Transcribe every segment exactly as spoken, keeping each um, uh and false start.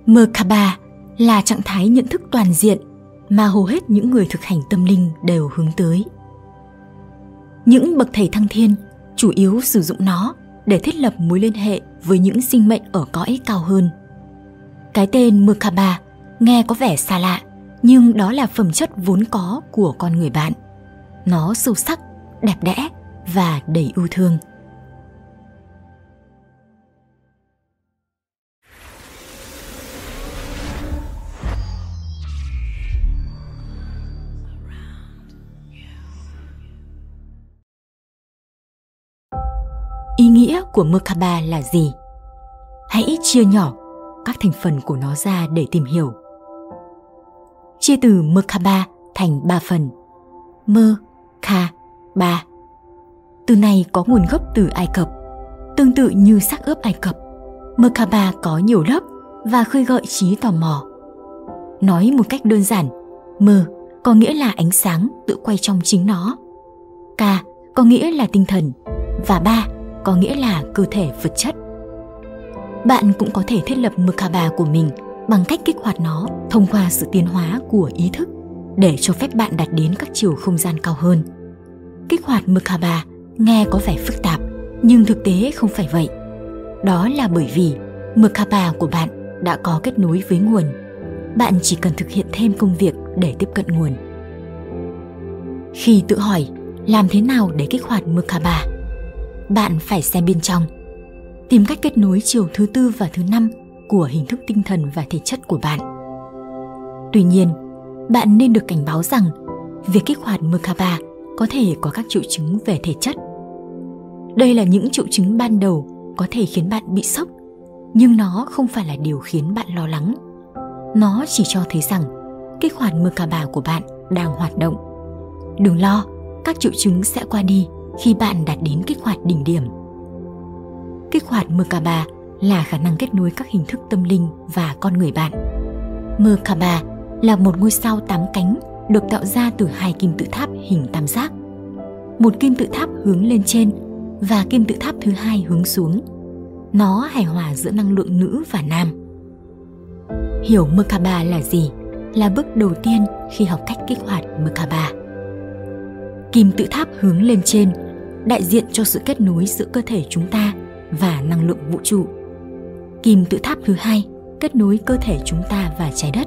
Merkaba là trạng thái nhận thức toàn diện mà hầu hết những người thực hành tâm linh đều hướng tới. Những bậc thầy thăng thiên chủ yếu sử dụng nó để thiết lập mối liên hệ với những sinh mệnh ở cõi cao hơn. Cái tên Merkaba nghe có vẻ xa lạ, nhưng đó là phẩm chất vốn có của con người bạn. Nó sâu sắc, đẹp đẽ và đầy yêu thương. Ý nghĩa của Merkaba là gì? Hãy chia nhỏ các thành phần của nó ra để tìm hiểu. Chia từ Merkaba thành ba phần: Mơ, Kha, Ba. Từ này có nguồn gốc từ Ai Cập. Tương tự như xác ướp Ai Cập, Merkaba có nhiều lớp và khơi gợi trí tò mò. Nói một cách đơn giản, mơ có nghĩa là ánh sáng tự quay trong chính nó, Ka có nghĩa là tinh thần, và Ba có nghĩa là cơ thể vật chất. Bạn cũng có thể thiết lập Merkaba của mình bằng cách kích hoạt nó thông qua sự tiến hóa của ý thức để cho phép bạn đạt đến các chiều không gian cao hơn. Kích hoạt Merkaba nghe có vẻ phức tạp, nhưng thực tế không phải vậy. Đó là bởi vì Merkaba của bạn đã có kết nối với nguồn. Bạn chỉ cần thực hiện thêm công việc để tiếp cận nguồn. Khi tự hỏi làm thế nào để kích hoạt Merkaba, bạn phải xem bên trong, tìm cách kết nối chiều thứ tư và thứ năm của hình thức tinh thần và thể chất của bạn. Tuy nhiên, bạn nên được cảnh báo rằng việc kích hoạt Merkaba có thể có các triệu chứng về thể chất. Đây là những triệu chứng ban đầu có thể khiến bạn bị sốc, nhưng nó không phải là điều khiến bạn lo lắng. Nó chỉ cho thấy rằng kích hoạt Merkaba của bạn đang hoạt động. Đừng lo, các triệu chứng sẽ qua đi khi bạn đạt đến kích hoạt đỉnh điểm. Kích hoạt Merkaba là khả năng kết nối các hình thức tâm linh và con người bạn. Merkaba là một ngôi sao tám cánh được tạo ra từ hai kim tự tháp hình tam giác. Một kim tự tháp hướng lên trên và kim tự tháp thứ hai hướng xuống. Nó hài hòa giữa năng lượng nữ và nam. Hiểu Merkaba là gì là bước đầu tiên khi học cách kích hoạt Merkaba. Kim tự tháp hướng lên trên đại diện cho sự kết nối giữa cơ thể chúng ta và năng lượng vũ trụ. Kim tự tháp thứ hai kết nối cơ thể chúng ta và trái đất.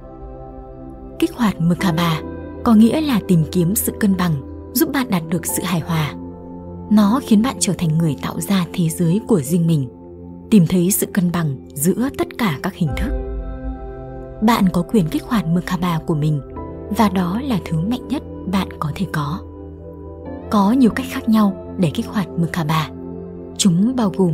Kích hoạt Merkaba có nghĩa là tìm kiếm sự cân bằng, giúp bạn đạt được sự hài hòa. Nó khiến bạn trở thành người tạo ra thế giới của riêng mình, tìm thấy sự cân bằng giữa tất cả các hình thức. Bạn có quyền kích hoạt Merkaba của mình, và đó là thứ mạnh nhất bạn có thể có. Có nhiều cách khác nhau để kích hoạt Merkaba. Chúng bao gồm: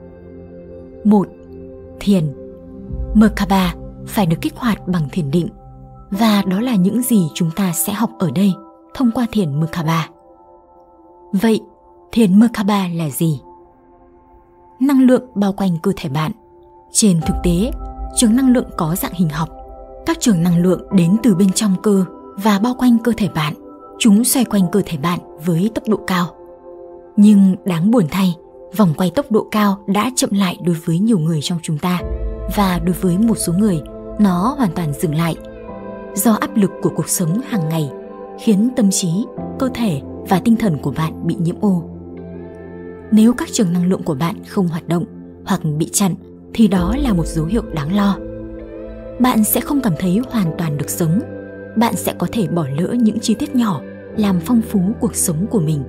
một. Thiền. Merkaba phải được kích hoạt bằng thiền định, và đó là những gì chúng ta sẽ học ở đây thông qua thiền Merkaba. Vậy, thiền Merkaba là gì? Năng lượng bao quanh cơ thể bạn. Trên thực tế, trường năng lượng có dạng hình học. Các trường năng lượng đến từ bên trong cơ và bao quanh cơ thể bạn. Chúng xoay quanh cơ thể bạn với tốc độ cao. Nhưng đáng buồn thay, vòng quay tốc độ cao đã chậm lại đối với nhiều người trong chúng ta, và đối với một số người, nó hoàn toàn dừng lại. Do áp lực của cuộc sống hàng ngày khiến tâm trí, cơ thể và tinh thần của bạn bị nhiễm ô. Nếu các trường năng lượng của bạn không hoạt động hoặc bị chặn thì đó là một dấu hiệu đáng lo. Bạn sẽ không cảm thấy hoàn toàn được sống. Bạn sẽ có thể bỏ lỡ những chi tiết nhỏ làm phong phú cuộc sống của mình.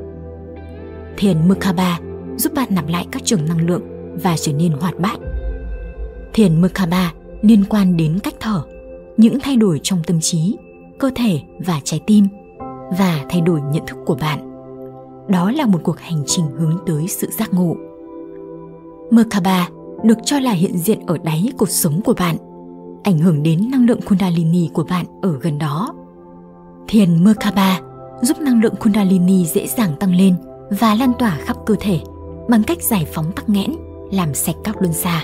Thiền Merkaba giúp bạn nạp lại các trường năng lượng và trở nên hoạt bát. Thiền Merkaba liên quan đến cách thở, những thay đổi trong tâm trí, cơ thể và trái tim, và thay đổi nhận thức của bạn. Đó là một cuộc hành trình hướng tới sự giác ngộ. Merkaba được cho là hiện diện ở đáy cột sống của bạn, ảnh hưởng đến năng lượng Kundalini của bạn ở gần đó. Thiền Merkaba giúp năng lượng Kundalini dễ dàng tăng lên và lan tỏa khắp cơ thể bằng cách giải phóng tắc nghẽn, làm sạch các luân xa.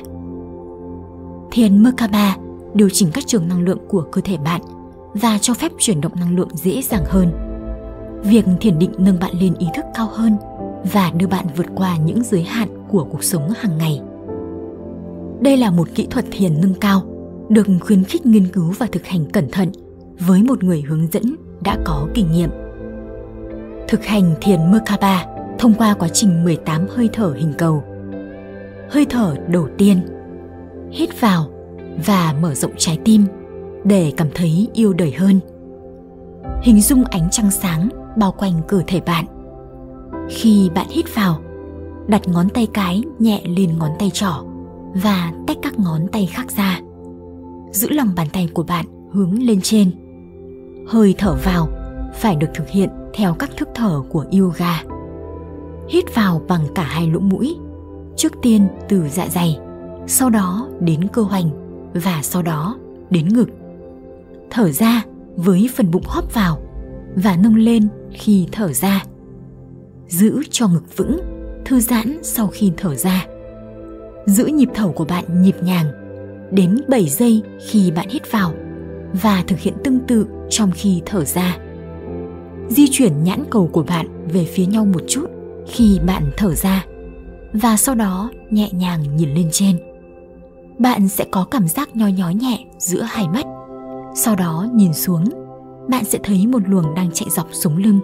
Thiền Merkaba điều chỉnh các trường năng lượng của cơ thể bạn và cho phép chuyển động năng lượng dễ dàng hơn. Việc thiền định nâng bạn lên ý thức cao hơn và đưa bạn vượt qua những giới hạn của cuộc sống hàng ngày. Đây là một kỹ thuật thiền nâng cao, được khuyến khích nghiên cứu và thực hành cẩn thận với một người hướng dẫn đã có kinh nghiệm. Thực hành thiền Merkaba thông qua quá trình mười tám hơi thở hình cầu. Hơi thở đầu tiên, hít vào và mở rộng trái tim để cảm thấy yêu đời hơn. Hình dung ánh trăng sáng bao quanh cơ thể bạn. Khi bạn hít vào, đặt ngón tay cái nhẹ lên ngón tay trỏ và tách các ngón tay khác ra. Giữ lòng bàn tay của bạn hướng lên trên. Hơi thở vào phải được thực hiện theo các thức thở của yoga. Hít vào bằng cả hai lỗ mũi, trước tiên từ dạ dày, sau đó đến cơ hoành và sau đó đến ngực. Thở ra với phần bụng hóp vào và nâng lên khi thở ra. Giữ cho ngực vững, thư giãn sau khi thở ra. Giữ nhịp thở của bạn nhịp nhàng, đếm bảy giây khi bạn hít vào và thực hiện tương tự trong khi thở ra. Di chuyển nhãn cầu của bạn về phía nhau một chút khi bạn thở ra và sau đó nhẹ nhàng nhìn lên trên. Bạn sẽ có cảm giác nhói nhói nhẹ giữa hai mắt. Sau đó nhìn xuống, bạn sẽ thấy một luồng đang chạy dọc sống lưng.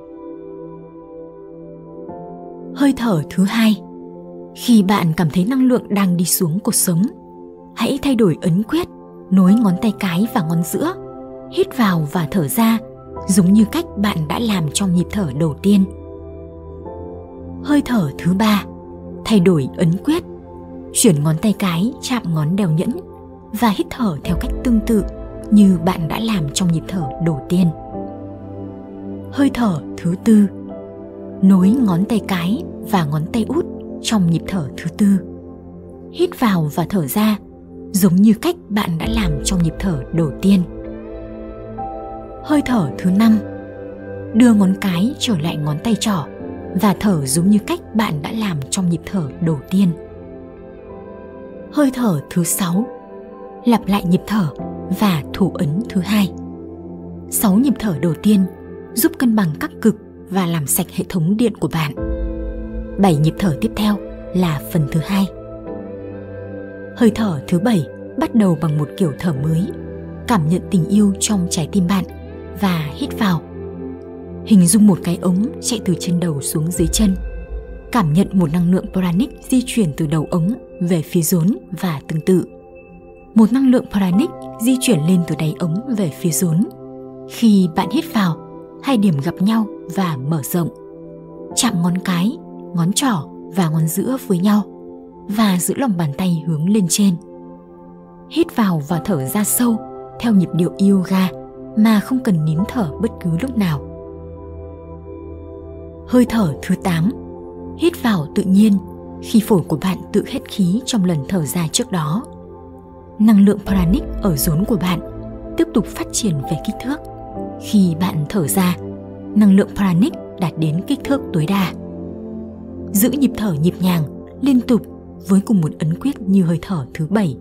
Hơi thở thứ hai. Khi bạn cảm thấy năng lượng đang đi xuống cột sống, hãy thay đổi ấn quyết, nối ngón tay cái và ngón giữa, hít vào và thở ra giống như cách bạn đã làm trong nhịp thở đầu tiên. Hơi thở thứ ba. Thay đổi ấn quyết, chuyển ngón tay cái chạm ngón đeo nhẫn và hít thở theo cách tương tự như bạn đã làm trong nhịp thở đầu tiên. Hơi thở thứ tư. Nối ngón tay cái và ngón tay út trong nhịp thở thứ tư. Hít vào và thở ra giống như cách bạn đã làm trong nhịp thở đầu tiên. Hơi thở thứ năm. Đưa ngón cái trở lại ngón tay trỏ và thở giống như cách bạn đã làm trong nhịp thở đầu tiên. Hơi thở thứ sáu. Lặp lại nhịp thở và thủ ấn thứ hai. Sáu nhịp thở đầu tiên giúp cân bằng các cực và làm sạch hệ thống điện của bạn. Bảy nhịp thở tiếp theo là phần thứ hai. Hơi thở thứ bảy bắt đầu bằng một kiểu thở mới. Cảm nhận tình yêu trong trái tim bạn và hít vào. Hình dung một cái ống chạy từ trên đầu xuống dưới chân. Cảm nhận một năng lượng pranic di chuyển từ đầu ống về phía rốn và tương tự. Một năng lượng pranic di chuyển lên từ đáy ống về phía rốn. Khi bạn hít vào, hai điểm gặp nhau và mở rộng. Chạm ngón cái, ngón trỏ và ngón giữa với nhau và giữ lòng bàn tay hướng lên trên. Hít vào và thở ra sâu theo nhịp điệu yoga mà không cần nín thở bất cứ lúc nào. Hơi thở thứ tám. Hít vào tự nhiên khi phổi của bạn tự hết khí trong lần thở ra trước đó. Năng lượng pranic ở rốn của bạn tiếp tục phát triển về kích thước. Khi bạn thở ra, năng lượng pranic đạt đến kích thước tối đa. Giữ nhịp thở nhịp nhàng, liên tục với cùng một ấn quyết như hơi thở thứ bảy.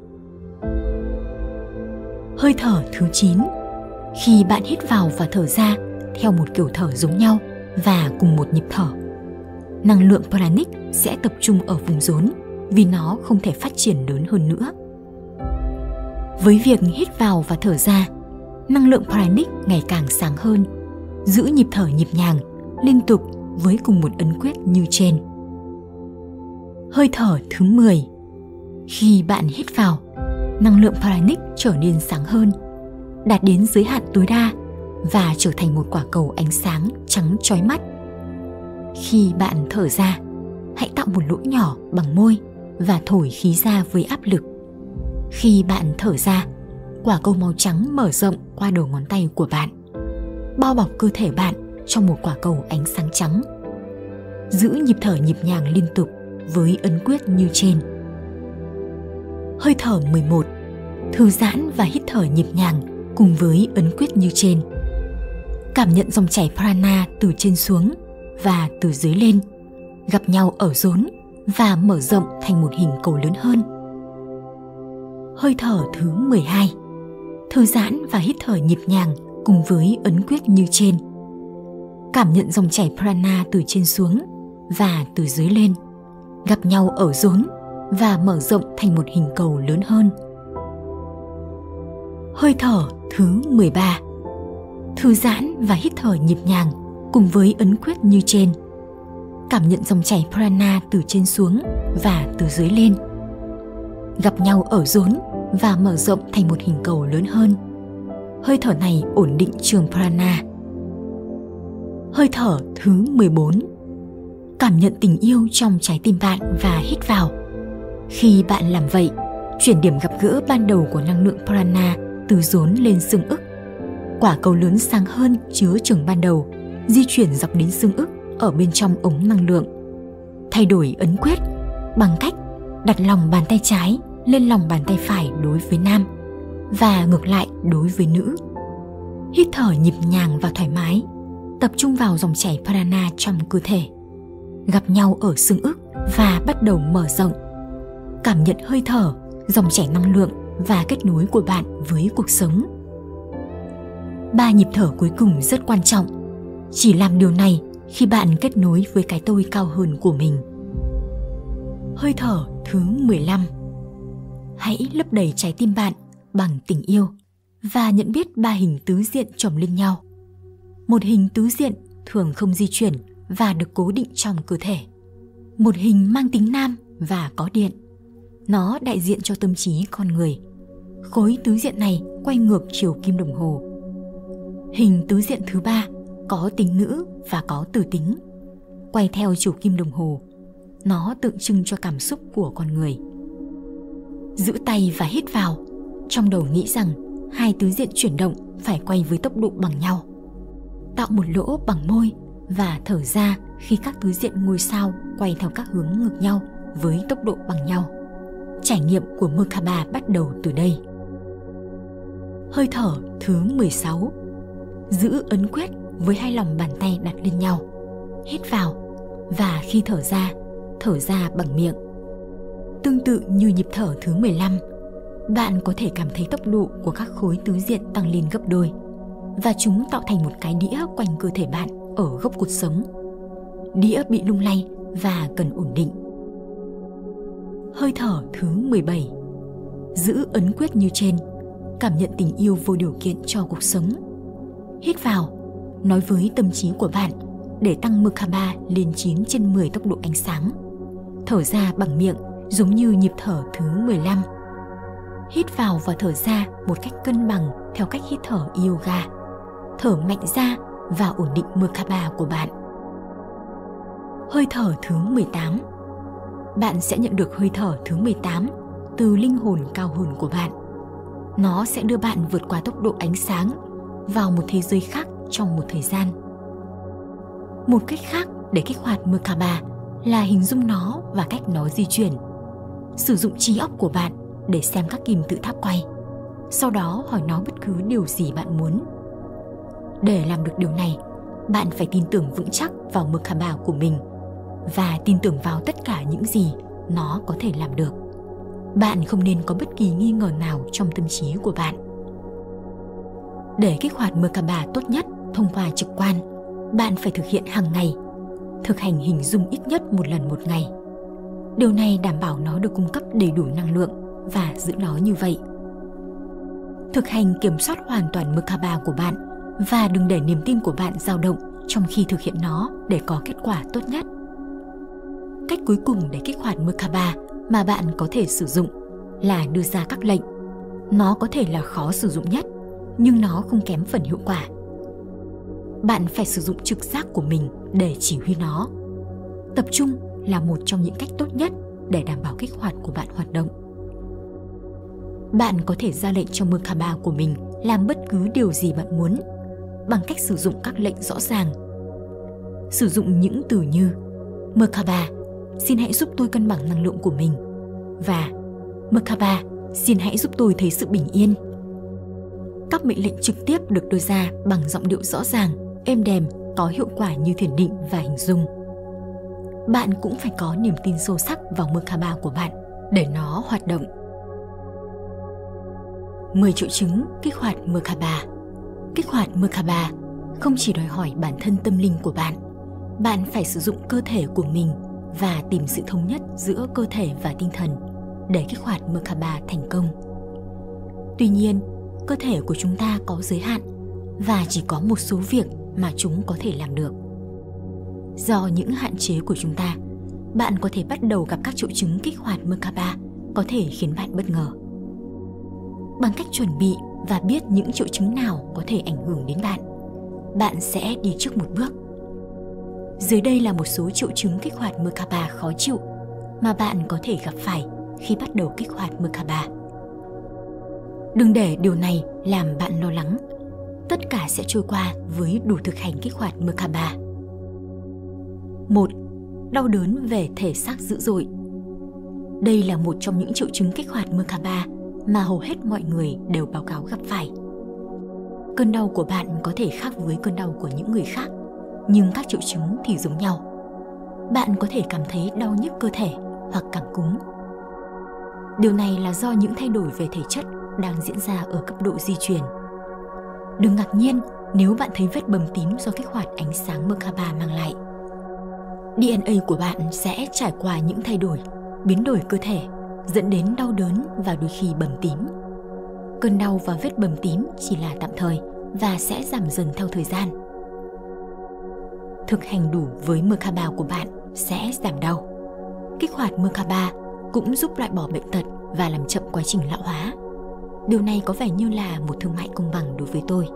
Hơi thở thứ chín. Khi bạn hít vào và thở ra theo một kiểu thở giống nhau và cùng một nhịp thở, năng lượng pranic sẽ tập trung ở vùng rốn vì nó không thể phát triển lớn hơn nữa. Với việc hít vào và thở ra, năng lượng pranic ngày càng sáng hơn. Giữ nhịp thở nhịp nhàng, liên tục với cùng một ấn quyết như trên. Hơi thở thứ mười. Khi bạn hít vào, năng lượng pranic trở nên sáng hơn, đạt đến giới hạn tối đa và trở thành một quả cầu ánh sáng trắng chói mắt. Khi bạn thở ra, hãy tạo một lỗ nhỏ bằng môi và thổi khí ra với áp lực. Khi bạn thở ra, quả cầu màu trắng mở rộng qua đầu ngón tay của bạn, bao bọc cơ thể bạn trong một quả cầu ánh sáng trắng. Giữ nhịp thở nhịp nhàng liên tục với ấn quyết như trên. Hơi thở mười một. Thư giãn và hít thở nhịp nhàng cùng với ấn quyết như trên. Cảm nhận dòng chảy prana từ trên xuống và từ dưới lên, gặp nhau ở rốn và mở rộng thành một hình cầu lớn hơn. Hơi thở thứ mười hai. Thư giãn và hít thở nhịp nhàng cùng với ấn quyết như trên. Cảm nhận dòng chảy prana từ trên xuống và từ dưới lên, gặp nhau ở rốn và mở rộng thành một hình cầu lớn hơn. Hơi thở thứ mười ba. Thư giãn và hít thở nhịp nhàng cùng với ấn quyết như trên. Cảm nhận dòng chảy prana từ trên xuống và từ dưới lên. Gặp nhau ở rốn và mở rộng thành một hình cầu lớn hơn. Hơi thở này ổn định trường prana. Hơi thở thứ mười bốn. Cảm nhận tình yêu trong trái tim bạn và hít vào. Khi bạn làm vậy, chuyển điểm gặp gỡ ban đầu của năng lượng prana từ rốn lên xương ức. Quả cầu lớn sáng hơn chứa trường ban đầu, di chuyển dọc đến xương ức ở bên trong ống năng lượng. Thay đổi ấn quyết bằng cách đặt lòng bàn tay trái lên lòng bàn tay phải đối với nam và ngược lại đối với nữ. Hít thở nhịp nhàng và thoải mái, tập trung vào dòng chảy prana trong cơ thể. Gặp nhau ở xương ức và bắt đầu mở rộng. Cảm nhận hơi thở, dòng chảy năng lượng và kết nối của bạn với cuộc sống. Ba nhịp thở cuối cùng rất quan trọng. Chỉ làm điều này khi bạn kết nối với cái tôi cao hơn của mình. Hơi thở thứ mười lăm. Hãy lấp đầy trái tim bạn bằng tình yêu và nhận biết ba hình tứ diện chồng lên nhau. Một hình tứ diện thường không di chuyển và được cố định trong cơ thể. Một hình mang tính nam và có điện. Nó đại diện cho tâm trí con người. Khối tứ diện này quay ngược chiều kim đồng hồ. Hình tứ diện thứ ba có tính nữ và có từ tính, quay theo chiều kim đồng hồ. Nó tượng trưng cho cảm xúc của con người. Giữ tay và hít vào, trong đầu nghĩ rằng hai tứ diện chuyển động phải quay với tốc độ bằng nhau. Tạo một lỗ bằng môi và thở ra khi các tứ diện ngôi sao quay theo các hướng ngược nhau với tốc độ bằng nhau. Trải nghiệm của Merkaba bắt đầu từ đây. Hơi thở thứ mười sáu. Giữ ấn quyết với hai lòng bàn tay đặt lên nhau. Hít vào và khi thở ra, thở ra bằng miệng. Tương tự như nhịp thở thứ mười lăm, bạn có thể cảm thấy tốc độ của các khối tứ diện tăng lên gấp đôi và chúng tạo thành một cái đĩa quanh cơ thể bạn ở gốc cột sống. Đĩa bị lung lay và cần ổn định. Hơi thở thứ mười bảy. Giữ ấn quyết như trên, cảm nhận tình yêu vô điều kiện cho cuộc sống. Hít vào, nói với tâm trí của bạn để tăng Merkaba lên chín trên mười tốc độ ánh sáng. Thở ra bằng miệng giống như nhịp thở thứ mười lăm. Hít vào và thở ra một cách cân bằng theo cách hít thở yoga. Thở mạnh ra và ổn định Merkaba của bạn. Hơi thở thứ mười tám. Bạn sẽ nhận được hơi thở thứ mười tám từ linh hồn cao hơn của bạn. Nó sẽ đưa bạn vượt qua tốc độ ánh sáng vào một thế giới khác trong một thời gian. Một cách khác để kích hoạt Merkaba là hình dung nó và cách nó di chuyển. Sử dụng trí óc của bạn để xem các kim tự tháp quay. Sau đó hỏi nó bất cứ điều gì bạn muốn. Để làm được điều này, bạn phải tin tưởng vững chắc vào Merkaba của mình và tin tưởng vào tất cả những gì nó có thể làm được. Bạn không nên có bất kỳ nghi ngờ nào trong tâm trí của bạn. Để kích hoạt Merkaba tốt nhất thông qua trực quan, bạn phải thực hiện hàng ngày. Thực hành hình dung ít nhất một lần một ngày. Điều này đảm bảo nó được cung cấp đầy đủ năng lượng và giữ nó như vậy. Thực hành kiểm soát hoàn toàn Merkaba của bạn và đừng để niềm tin của bạn dao động trong khi thực hiện nó để có kết quả tốt nhất. Cách cuối cùng để kích hoạt Merkaba mà bạn có thể sử dụng là đưa ra các lệnh. Nó có thể là khó sử dụng nhất, nhưng nó không kém phần hiệu quả. Bạn phải sử dụng trực giác của mình để chỉ huy nó. Tập trung là một trong những cách tốt nhất để đảm bảo kích hoạt của bạn hoạt động. Bạn có thể ra lệnh cho Merkaba của mình làm bất cứ điều gì bạn muốn bằng cách sử dụng các lệnh rõ ràng. Sử dụng những từ như Merkaba, xin hãy giúp tôi cân bằng năng lượng của mình, và Merkaba, xin hãy giúp tôi thấy sự bình yên. Các mệnh lệnh trực tiếp được đưa ra bằng giọng điệu rõ ràng, êm đềm, có hiệu quả như thiền định và hình dung. Bạn cũng phải có niềm tin sâu sắc vào Merkaba của bạn để nó hoạt động. mười triệu chứng kích hoạt Merkaba. Kích hoạt Merkaba không chỉ đòi hỏi bản thân tâm linh của bạn, bạn phải sử dụng cơ thể của mình và tìm sự thống nhất giữa cơ thể và tinh thần để kích hoạt Merkaba thành công. Tuy nhiên, cơ thể của chúng ta có giới hạn và chỉ có một số việc mà chúng có thể làm được. Do những hạn chế của chúng ta, bạn có thể bắt đầu gặp các triệu chứng kích hoạt Merkaba có thể khiến bạn bất ngờ. Bằng cách chuẩn bị và biết những triệu chứng nào có thể ảnh hưởng đến bạn, bạn sẽ đi trước một bước. Dưới đây là một số triệu chứng kích hoạt Merkaba khó chịu mà bạn có thể gặp phải khi bắt đầu kích hoạt Merkaba. Đừng để điều này làm bạn lo lắng. Tất cả sẽ trôi qua với đủ thực hành kích hoạt Merkaba. một. Đau đớn về thể xác dữ dội. Đây là một trong những triệu chứng kích hoạt Merkaba mà hầu hết mọi người đều báo cáo gặp phải. Cơn đau của bạn có thể khác với cơn đau của những người khác, nhưng các triệu chứng thì giống nhau. Bạn có thể cảm thấy đau nhức cơ thể hoặc cảm cúm. Điều này là do những thay đổi về thể chất đang diễn ra ở cấp độ di truyền. Đừng ngạc nhiên nếu bạn thấy vết bầm tím do kích hoạt ánh sáng Merkaba mang lại. đê en a của bạn sẽ trải qua những thay đổi, biến đổi cơ thể, dẫn đến đau đớn và đôi khi bầm tím. Cơn đau và vết bầm tím chỉ là tạm thời và sẽ giảm dần theo thời gian. Thực hành đủ với Merkaba của bạn sẽ giảm đau. Kích hoạt Merkaba cũng giúp loại bỏ bệnh tật và làm chậm quá trình lão hóa. Điều này có vẻ như là một thương mại công bằng đối với tôi.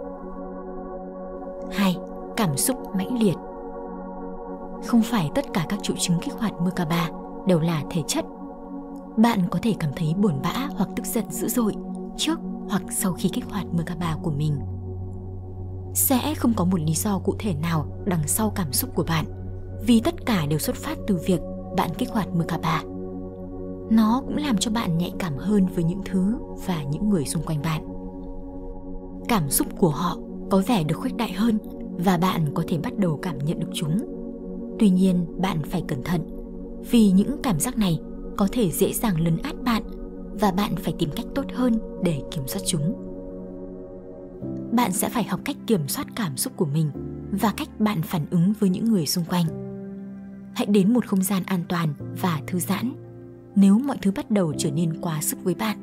hai. Cảm xúc mãnh liệt. Không phải tất cả các triệu chứng kích hoạt Merkaba đều là thể chất. Bạn có thể cảm thấy buồn bã hoặc tức giận dữ dội trước hoặc sau khi kích hoạt Merkaba của mình. Sẽ không có một lý do cụ thể nào đằng sau cảm xúc của bạn, vì tất cả đều xuất phát từ việc bạn kích hoạt Merkaba. Nó cũng làm cho bạn nhạy cảm hơn với những thứ và những người xung quanh bạn. Cảm xúc của họ có vẻ được khuếch đại hơn và bạn có thể bắt đầu cảm nhận được chúng. Tuy nhiên, bạn phải cẩn thận, vì những cảm giác này có thể dễ dàng lấn át bạn và bạn phải tìm cách tốt hơn để kiểm soát chúng. Bạn sẽ phải học cách kiểm soát cảm xúc của mình và cách bạn phản ứng với những người xung quanh. Hãy đến một không gian an toàn và thư giãn nếu mọi thứ bắt đầu trở nên quá sức với bạn.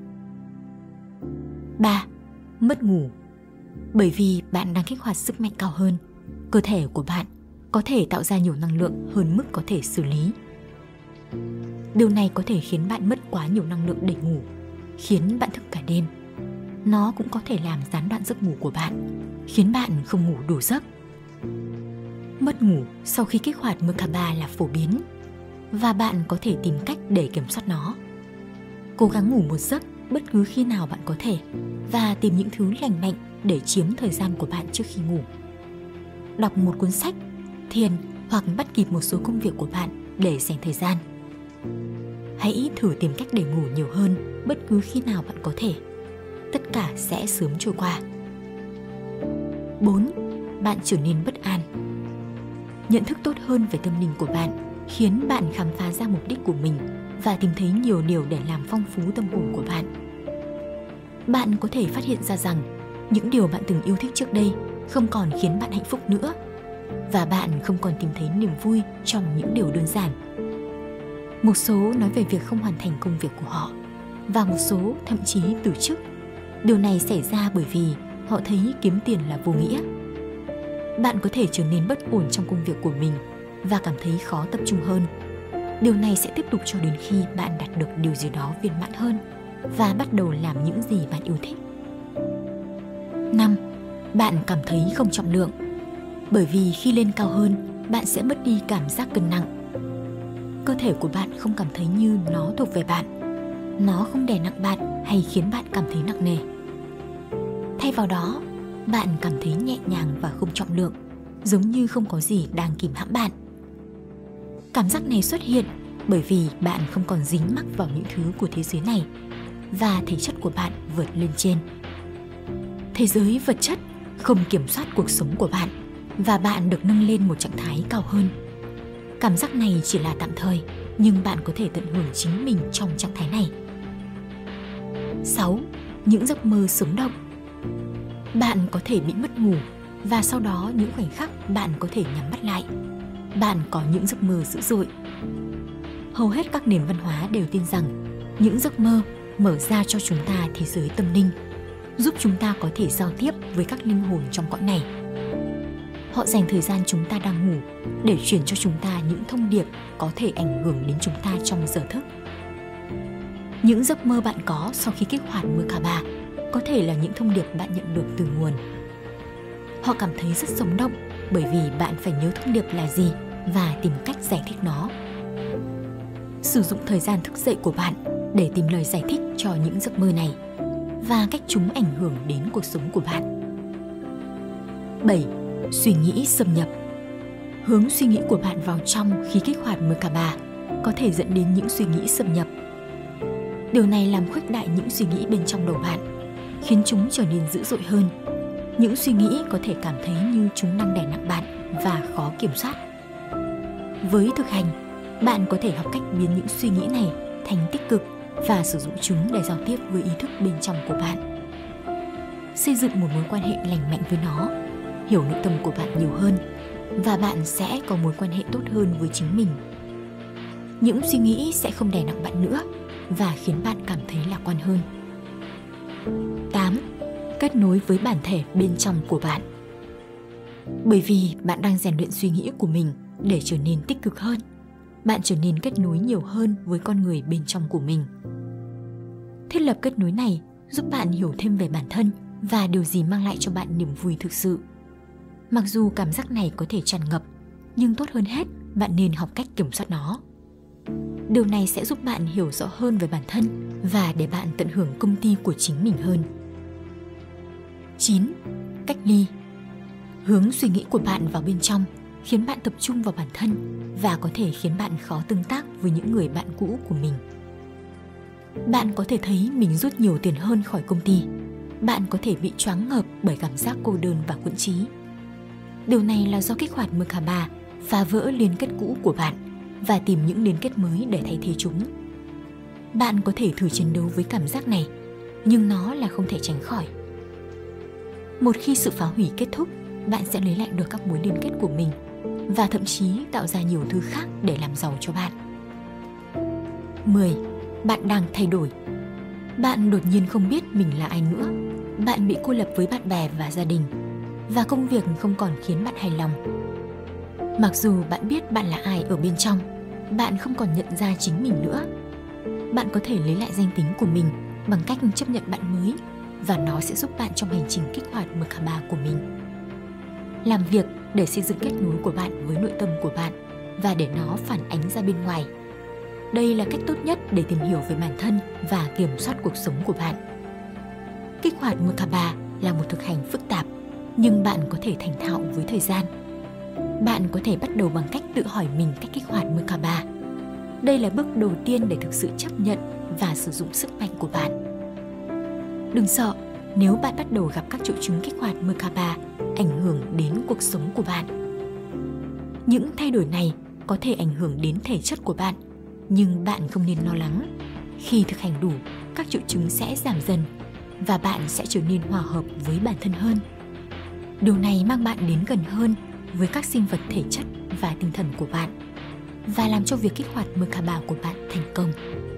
ba. Mất ngủ. Bởi vì bạn đang kích hoạt sức mạnh cao hơn, cơ thể của bạn có thể tạo ra nhiều năng lượng hơn mức có thể xử lý. Điều này có thể khiến bạn mất quá nhiều năng lượng để ngủ, khiến bạn thức cả đêm. Nó cũng có thể làm gián đoạn giấc ngủ của bạn, khiến bạn không ngủ đủ giấc. Mất ngủ sau khi kích hoạt Merkaba là phổ biến, và bạn có thể tìm cách để kiểm soát nó. Cố gắng ngủ một giấc bất cứ khi nào bạn có thể và tìm những thứ lành mạnh để chiếm thời gian của bạn trước khi ngủ. Đọc một cuốn sách, thiền hoặc bắt kịp một số công việc của bạn để dành thời gian. Hãy thử tìm cách để ngủ nhiều hơn bất cứ khi nào bạn có thể. Tất cả sẽ sớm trôi qua. bốn. Bạn trở nên bất an. Nhận thức tốt hơn về tâm linh của bạn khiến bạn khám phá ra mục đích của mình và tìm thấy nhiều điều để làm phong phú tâm hồn của bạn. Bạn có thể phát hiện ra rằng những điều bạn từng yêu thích trước đây không còn khiến bạn hạnh phúc nữa, và bạn không còn tìm thấy niềm vui trong những điều đơn giản. Một số nói về việc không hoàn thành công việc của họ, và một số thậm chí từ chức. Điều này xảy ra bởi vì họ thấy kiếm tiền là vô nghĩa. Bạn có thể trở nên bất ổn trong công việc của mình và cảm thấy khó tập trung hơn. Điều này sẽ tiếp tục cho đến khi bạn đạt được điều gì đó viên mãn hơn và bắt đầu làm những gì bạn yêu thích. năm. Bạn cảm thấy không trọng lượng. Bởi vì khi lên cao hơn, bạn sẽ mất đi cảm giác cân nặng. Cơ thể của bạn không cảm thấy như nó thuộc về bạn. Nó không đè nặng bạn hay khiến bạn cảm thấy nặng nề. Thay vào đó, bạn cảm thấy nhẹ nhàng và không trọng lượng, giống như không có gì đang kìm hãm bạn. Cảm giác này xuất hiện bởi vì bạn không còn dính mắc vào những thứ của thế giới này và thể chất của bạn vượt lên trên. Thế giới vật chất không kiểm soát cuộc sống của bạn và bạn được nâng lên một trạng thái cao hơn. Cảm giác này chỉ là tạm thời, nhưng bạn có thể tận hưởng chính mình trong trạng thái này. sáu. Những giấc mơ sống động. Bạn có thể bị mất ngủ và sau đó những khoảnh khắc bạn có thể nhắm mắt lại. bạn có những giấc mơ dữ dội. Hầu hết các nền văn hóa đều tin rằng những giấc mơ mở ra cho chúng ta thế giới tâm linh, giúp chúng ta có thể giao tiếp với các linh hồn trong cõi này. Họ dành thời gian chúng ta đang ngủ để truyền cho chúng ta những thông điệp có thể ảnh hưởng đến chúng ta trong giờ thức. Những giấc mơ bạn có sau khi kích hoạt Merkaba có thể là những thông điệp bạn nhận được từ nguồn. Họ cảm thấy rất sống động bởi vì bạn phải nhớ thông điệp là gì và tìm cách giải thích nó. Sử dụng thời gian thức dậy của bạn để tìm lời giải thích cho những giấc mơ này và cách chúng ảnh hưởng đến cuộc sống của bạn. bảy. Suy nghĩ xâm nhập. Hướng suy nghĩ của bạn vào trong khi kích hoạt Merkaba có thể dẫn đến những suy nghĩ xâm nhập. Điều này làm khuếch đại những suy nghĩ bên trong đầu bạn, khiến chúng trở nên dữ dội hơn. Những suy nghĩ có thể cảm thấy như chúng đang đè nặng bạn và khó kiểm soát. Với thực hành, bạn có thể học cách biến những suy nghĩ này thành tích cực và sử dụng chúng để giao tiếp với ý thức bên trong của bạn. Xây dựng một mối quan hệ lành mạnh với nó, hiểu nội tâm của bạn nhiều hơn và bạn sẽ có mối quan hệ tốt hơn với chính mình. Những suy nghĩ sẽ không đè nặng bạn nữa và khiến bạn cảm thấy lạc quan hơn. tám. Kết nối với bản thể bên trong của bạn. Bởi vì bạn đang rèn luyện suy nghĩ của mình để trở nên tích cực hơn, bạn trở nên kết nối nhiều hơn với con người bên trong của mình. Thiết lập kết nối này giúp bạn hiểu thêm về bản thân và điều gì mang lại cho bạn niềm vui thực sự. Mặc dù cảm giác này có thể tràn ngập, nhưng tốt hơn hết, bạn nên học cách kiểm soát nó. Điều này sẽ giúp bạn hiểu rõ hơn về bản thân và để bạn tận hưởng công ty của chính mình hơn. chín. Cách ly. Hướng suy nghĩ của bạn vào bên trong khiến bạn tập trung vào bản thân và có thể khiến bạn khó tương tác với những người bạn cũ của mình. Bạn có thể thấy mình rút nhiều tiền hơn khỏi công ty. Bạn có thể bị choáng ngợp bởi cảm giác cô đơn và quẫn trí. Điều này là do kích hoạt Merkaba phá vỡ liên kết cũ của bạn và tìm những liên kết mới để thay thế chúng. Bạn có thể thử chiến đấu với cảm giác này, nhưng nó là không thể tránh khỏi. Một khi sự phá hủy kết thúc, bạn sẽ lấy lại được các mối liên kết của mình và thậm chí tạo ra nhiều thứ khác để làm giàu cho bạn. mười. Bạn đang thay đổi. Bạn đột nhiên không biết mình là ai nữa. Bạn bị cô lập với bạn bè và gia đình, và công việc không còn khiến bạn hài lòng. Mặc dù bạn biết bạn là ai ở bên trong, bạn không còn nhận ra chính mình nữa. Bạn có thể lấy lại danh tính của mình bằng cách chấp nhận bạn mới, và nó sẽ giúp bạn trong hành trình kích hoạt Merkaba của mình. Làm việc để xây dựng kết nối của bạn với nội tâm của bạn và để nó phản ánh ra bên ngoài. Đây là cách tốt nhất để tìm hiểu về bản thân và kiểm soát cuộc sống của bạn. Kích hoạt Merkaba là một thực hành phức tạp, nhưng bạn có thể thành thạo với thời gian. Bạn có thể bắt đầu bằng cách tự hỏi mình cách kích hoạt Merkaba. Đây là bước đầu tiên để thực sự chấp nhận và sử dụng sức mạnh của bạn. Đừng sợ nếu bạn bắt đầu gặp các triệu chứng kích hoạt Merkaba ảnh hưởng đến cuộc sống của bạn. Những thay đổi này có thể ảnh hưởng đến thể chất của bạn, nhưng bạn không nên lo lắng. Khi thực hành đủ, các triệu chứng sẽ giảm dần và bạn sẽ trở nên hòa hợp với bản thân hơn. Điều này mang bạn đến gần hơn với các sinh vật thể chất và tinh thần của bạn và làm cho việc kích hoạt Merkaba của bạn thành công.